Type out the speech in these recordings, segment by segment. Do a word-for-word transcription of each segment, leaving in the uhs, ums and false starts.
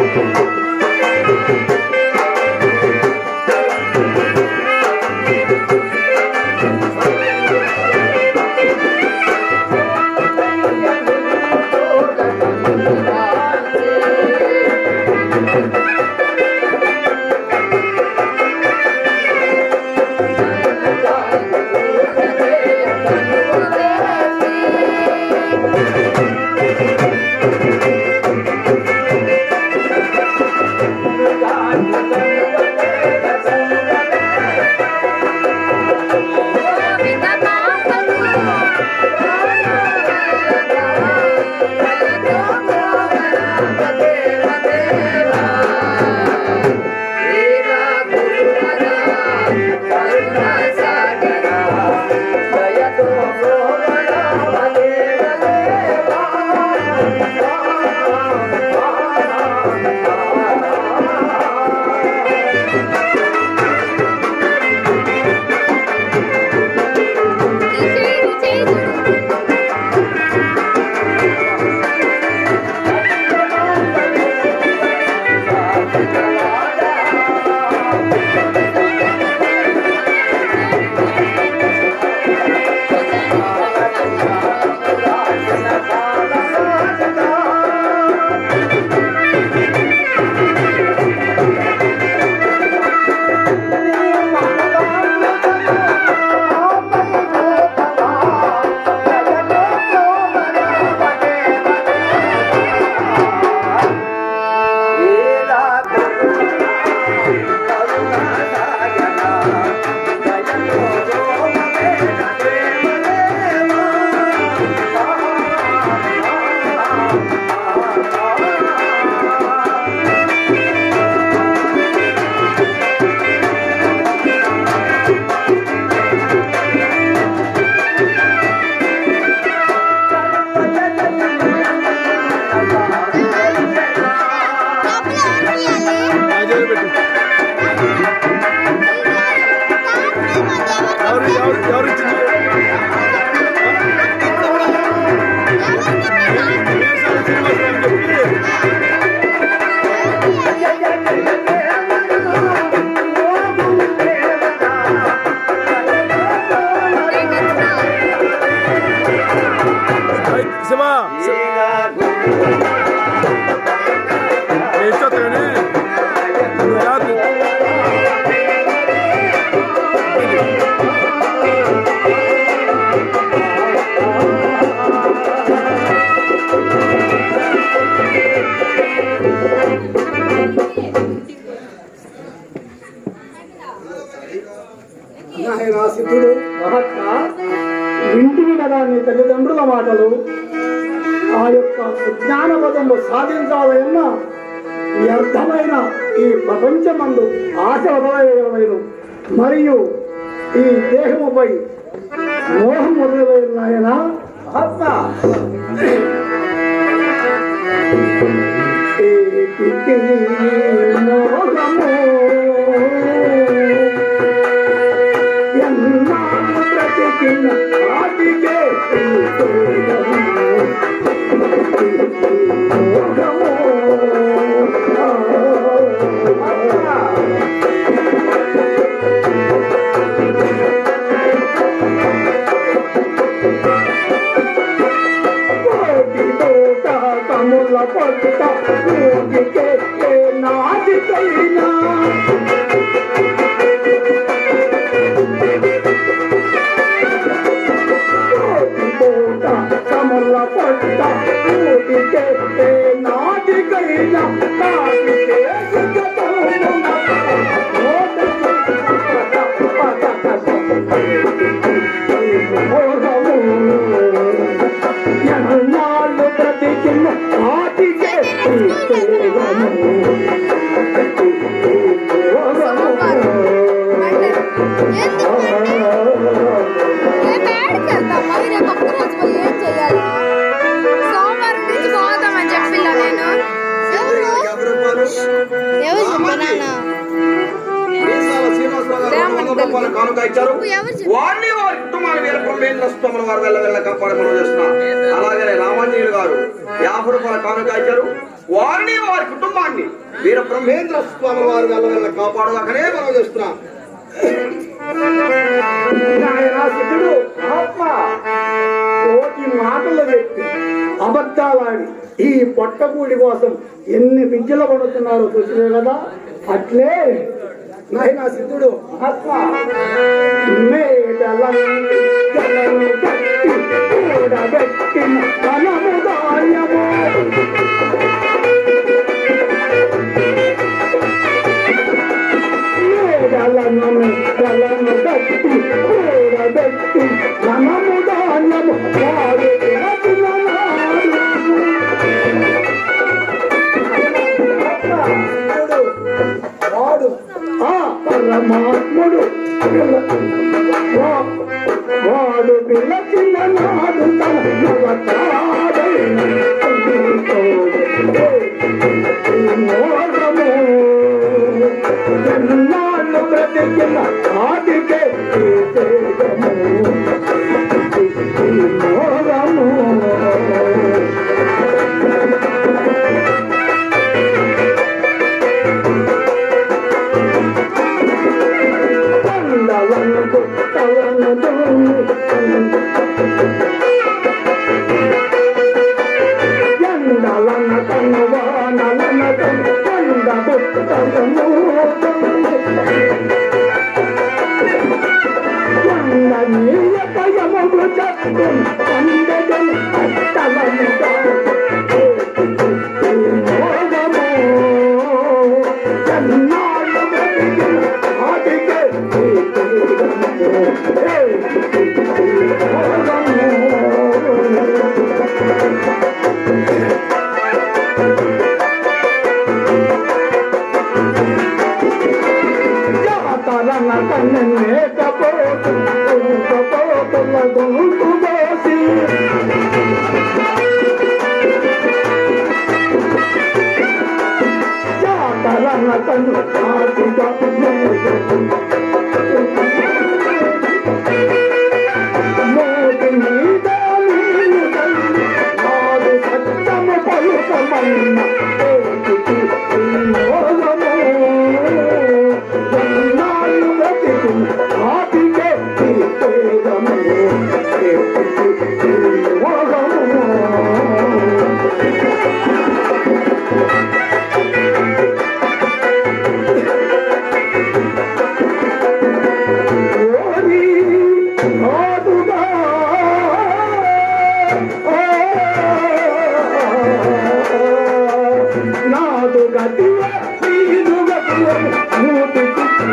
సిద్ధుడు మహాత్మ ఇంటిని కదా నీ తల్లిదండ్రుల మాటలు ఆ యొక్క సుజ్ఞానపదము సాధించాలన్న వ్యర్థమైన ఈ ప్రపంచమందు ఆశ వదలవేయమైన మరియు ఈ దేహముపై మోహం వదలవేయనాయన మహాత్మ ఎవరు రూపాయలు కానుక ఇచ్చారు. వారిని వారి కుటుంబాన్ని వీర బ్రహ్మేంద్ర స్వాముల వారు వెళ్ళ వెళ్ళ కాపాడి మనం చేస్తున్నాం. అలాగే రామాంజనేయులు గారు యాభై రూపాయల కానుక ఇచ్చారు. వారిని వారి కుటుంబాన్ని వీర బ్రహ్మేంద్ర స్వాముల వారు వెళ్ళ వెళ్ళ కాపాడుగానే మనం చేస్తున్నాం. సిద్ధుడు ఆత్మ కోటి మాటలు చెప్పి అబద్ధాలాడి ఈ పొట్టకూడి కోసం ఎన్ని విద్యలు పడుతున్నారో చూసినే కదా. అట్లే నాయనా సిద్ధుడు ఆత్మ మేడలను కట్టి కూడబెట్టిన ధనముదాయము మేడలను కలను కట్టి కూడబెట్టి ధనముదాయము వాడు వాడు ఆ పరమాత్ముడు వాడు పిలచిన నాడు తన ఎన్నాళ్ళు బ్రతికిన ఆదికే మోరము ఎండలన కనువానలన కండ బుట్టము ఎండ నీయ పయములు చట్టు అందెను అట్టలముగా మోగము ఎన్నాళ్ళు బ్రతికిన ఆదికే జాతరన కన్నెకపోతు కపోతుల గొంతు దోసి జాతరన కన్ను ఆటిగా మోటి మీద నీళ్ళు తల్లి నాడు సత్యము పలుకమన్న మోగము ఎన్నాళ్ళు బ్రతికిన ఆటికే తీగము మోగము నాదు గతివ నీదు గతివ మూటి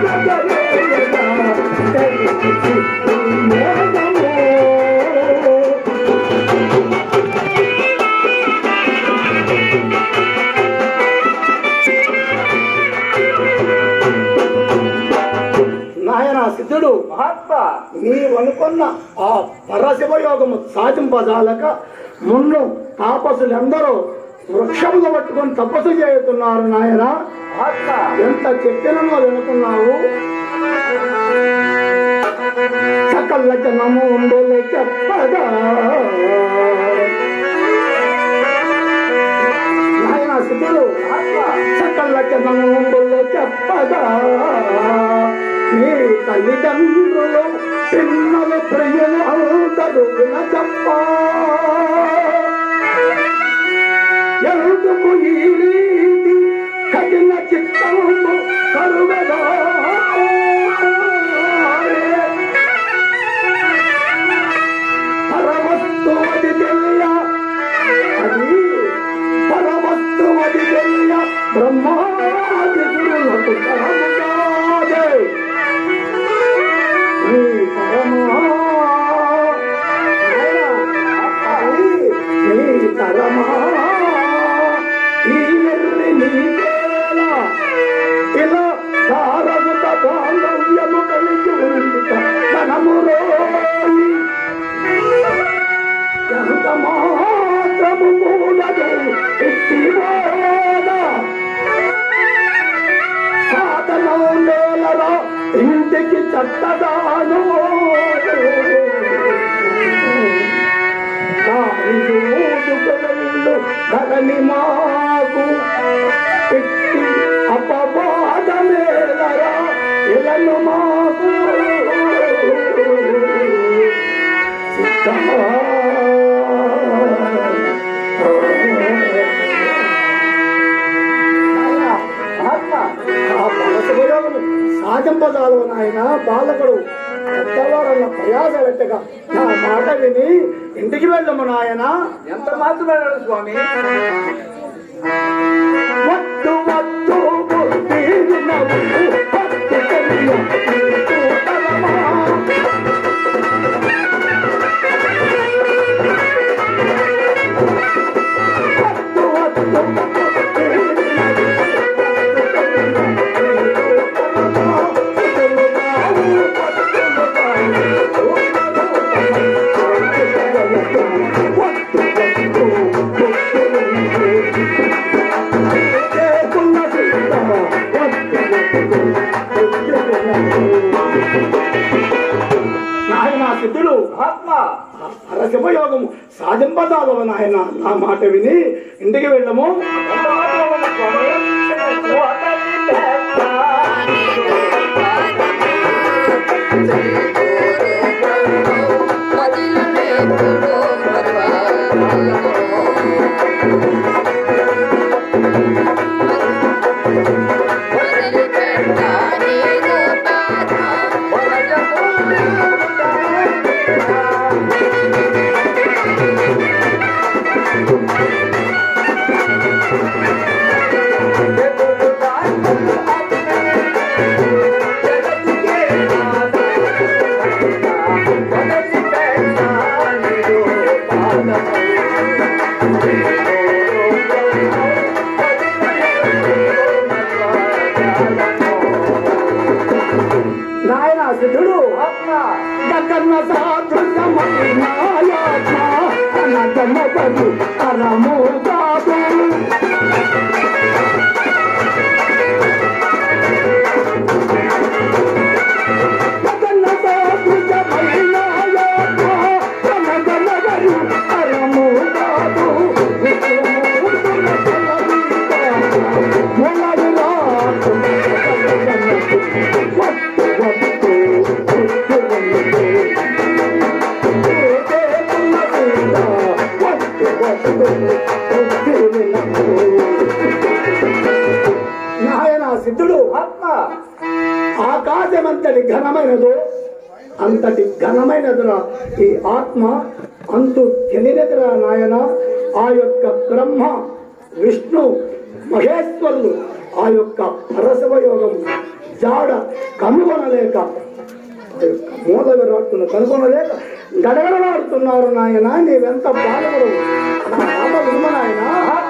నాయన సిద్ధుడు మహాత్మా నీవనుకున్న ఆ పరశివయోగము సాధింపజాలక మున్ను తాపసులందరూ వృక్షములు పట్టుకొని తపస్సు చేస్తున్నారు. నాయన ఎంత చెప్పినో వినుకున్నావు. సకల జనము చెప్పగా నాయన సిద్ధుడు సకల జనము చెప్పగా నీ తల్లిదండ్రులు పిల్లలు ప్రియులు అందరూ వినచప్ప ఎందుకు ఈ రీతి కఠిన చిత్తము కరుగదా పరమస్తువది తెలియ అది పరమస్తువది తెలియ బ్రహ్మాది గురులకు పరముగాదే నీ పరమా నీ తరమా ఈ నిర్ణి నీకేలా ఇలా సారముత బాంధవ్యము కలిగి ఉండుట ధనము రోయి ఎంత మాత్రము మూలదు ఇట్టివాద సాధనం నేలరా ఇంటికి చట్టదాను ధరణి మాకు పెట్టి అపవాదమేలరా ఎలను మాకు సాధింపదాలు నాయన బాలకుడు పెద్దవారన్న ప్రయాస పెట్టగా నా మాట విని ఇంటికి వెళ్ళము నాయన. ఎంత మాత్రమే స్వామి. వద్దు వద్దు బుద్ధి వినవు, వద్దు తెలియ నీకు తలమా. వద్దు వద్దు బుద్ధి వినవు, నాయన సిద్ధుడు ఆత్మ శుభయోగము సాధింపదాలవ నాయన. నా మాట విని ఇంటికి వెళ్ళము. నాయన సిద్ధుడు గగన సాధుమూ కరము కాదు. గగన సాధుమూ కరము కాదు. నాయన సిద్ధుడు ఆత్మ ఆకాశమంతటి ఘనమైనదో అంతటి ఘనమైనదిరా ఈ ఆత్మ. అంతు తెలియనిదిరా నాయన. ఆ యొక్క బ్రహ్మ విష్ణు మహేశ్వరులు ఆ యొక్క పరశివయోగం జాడ కనుగొనలేక ఆ యొక్క మూల విరాట్టును కనుగొనలేక గడగడలాడుతున్నారు నాయన. నీవెంత బాలకుడు. నా మాట వినుమ నాయన.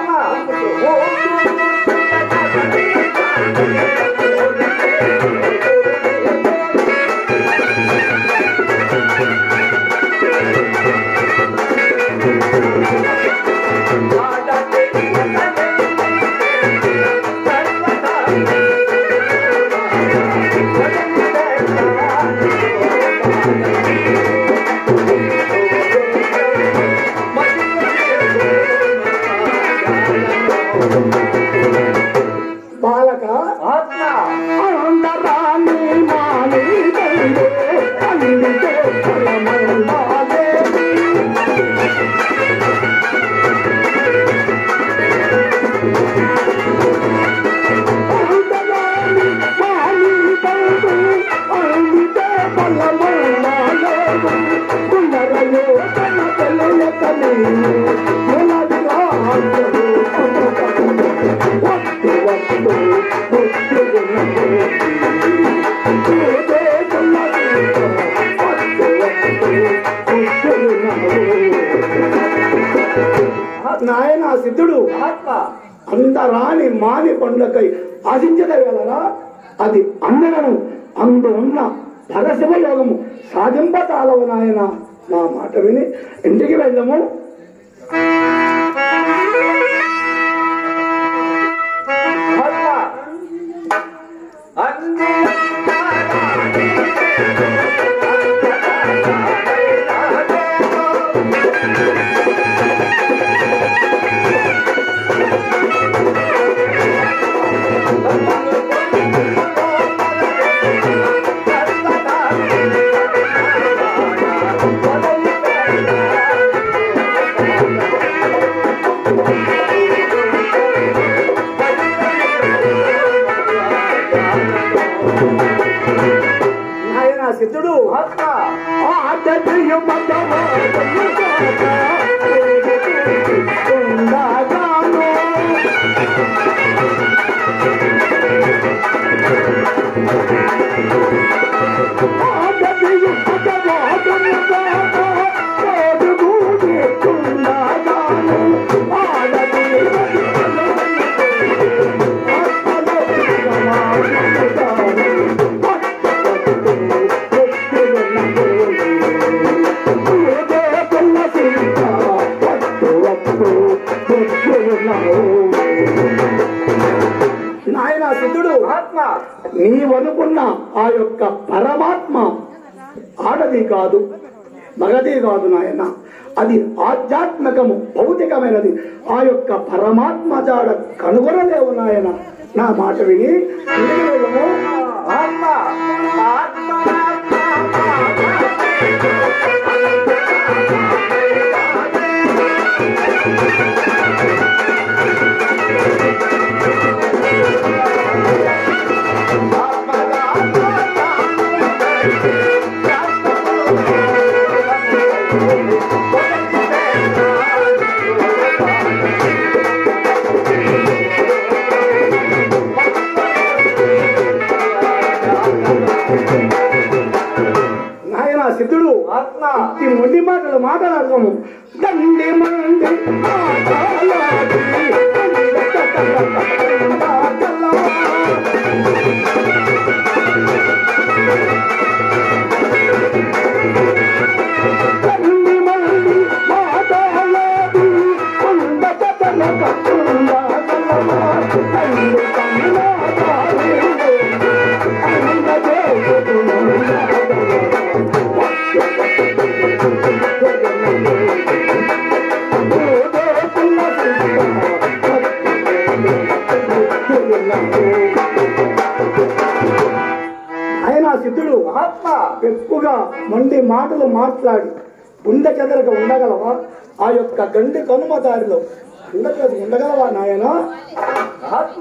బాలక ఆత్మ అందరాని మాని అందుకే ఫలమందాలే. అందరాని మాని బంధు అందుకే ఫలమందాలే. కుమరయో తన తెలియకని నాయన సిద్ధుడు ఆత్మ అందరాని మాని పండ్లకై ఆశించదగలరా? అది అందరను అందు ఉన్న పరశివ యోగము సాధింపతాలవు నాయన. నా మాట విని ఇంటికి వెళ్ళము. ఆత్మ అంది నాయన సిద్ధుడు ఆత్మ నీవనుకున్న ఆ యొక్క పరమాత్మ ఆడది కాదు, మగది కాదు నాయన. అది ఆధ్యాత్మికము, భౌతికమైనది. ఆ యొక్క పరమాత్మ జాడ కనుగొనలేవు నాయన. నా మాట విని ఆత్మ ఆత్మ నాయన సిద్ధుడు ఆత్మ ఈ మొండి మాటలు మాట్లాడతాము. దండి మండి ఆయన సిద్ధుడు ఆత్మ ఎక్కువగా మొండి మాటలు మాట్లాడి గుండె చెదరక ఉండగలవా? ఆ యొక్క గండి కనుమ దారిలో ఉండగలదు ఉండగలవా నాయన? ఆత్మ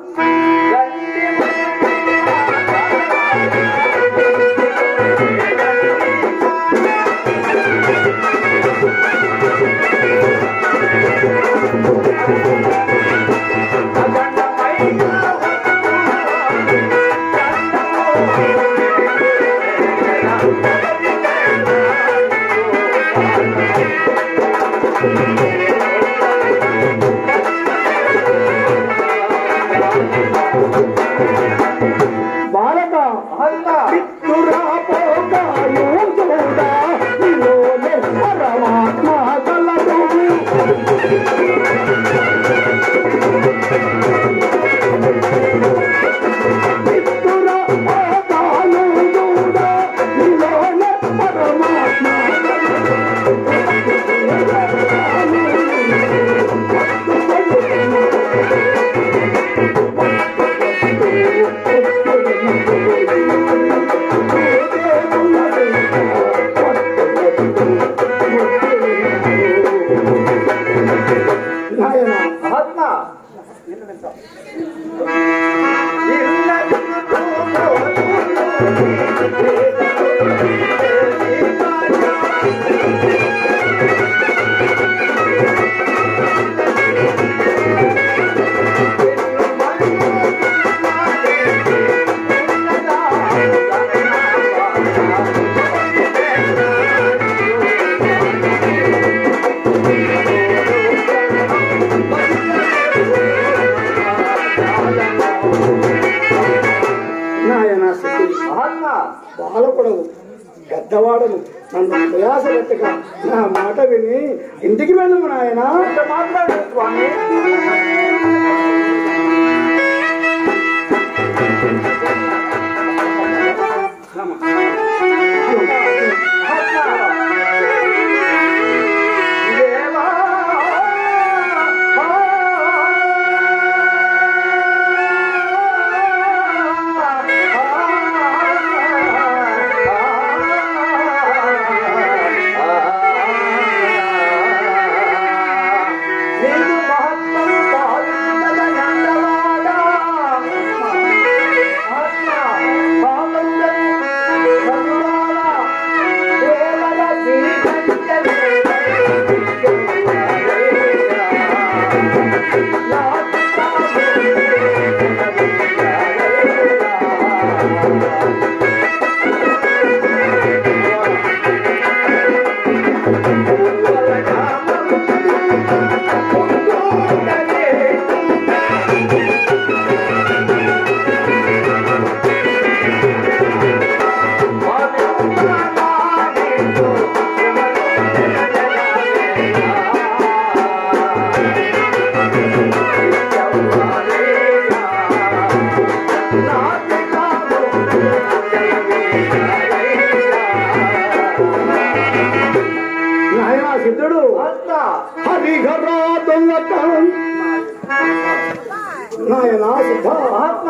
బాలక పిత్తురా పోకాయు చూడా నీలోనే పరమాత్మ కలదు. పిత్తురా పోకాయు చూడా నీలోనే పరమాత్మ బాలకుడవు పెద్దవాడను నన్ను ప్రయాస పెట్టక నా మాట విని ఇంటికి వెళ్ళము నాయన. మాట్లాడు స్వామి. నేను మహత్తము నాయన సిద్ధ ఆత్మ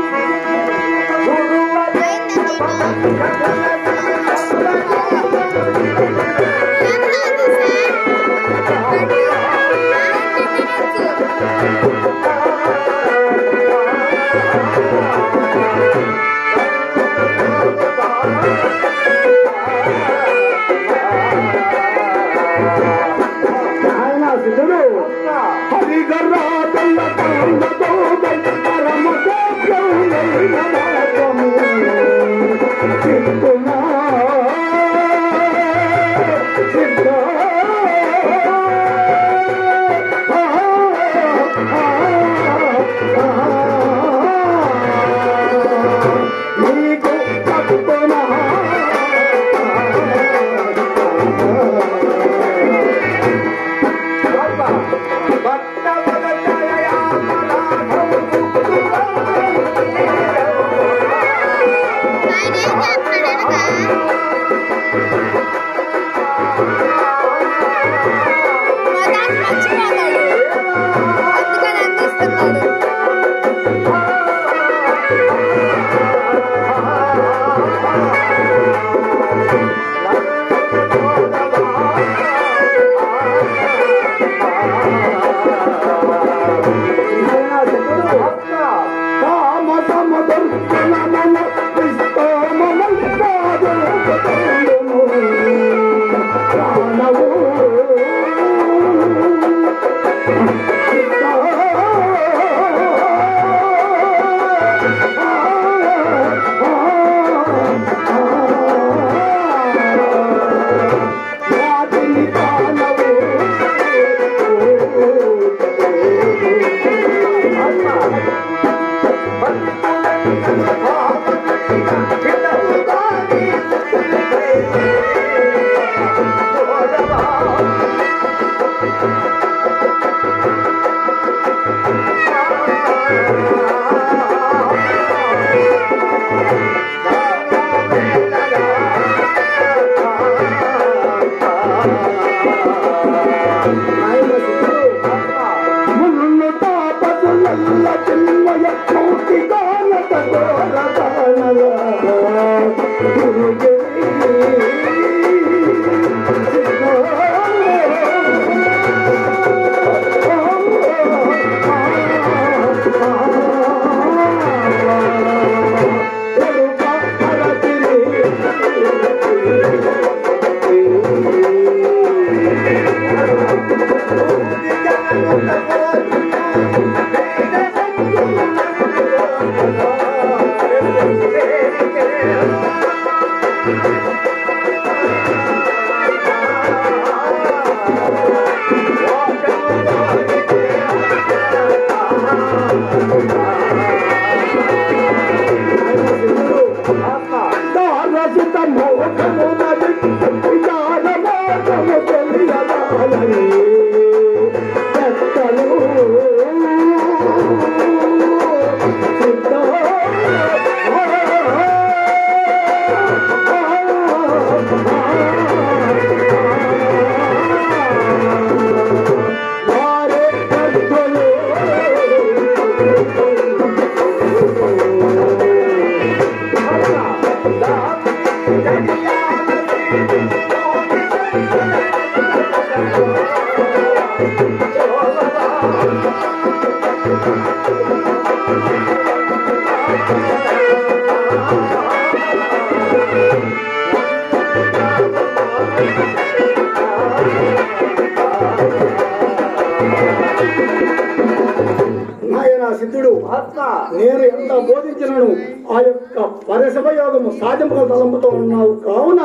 సిద్ధుడు నేను ఎంత బోధించినను ఆ యొక్క పరశభయోగము సాధింపగల తలంపుతో ఉన్నావు కావున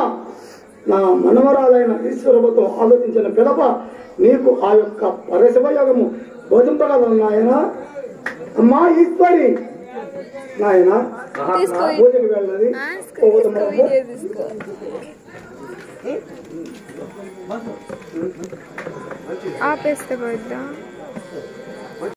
నా మనవరాలైన ఈశ్వరముతో ఆలోచించిన పిదప నీకు ఆ యొక్క పరశభయోగము బోధింపగలను నాయన. అమ్మా ఈశ్వరి నాయన పూజకు వెళ్ళది ఆపేస్తే పోయిద్దా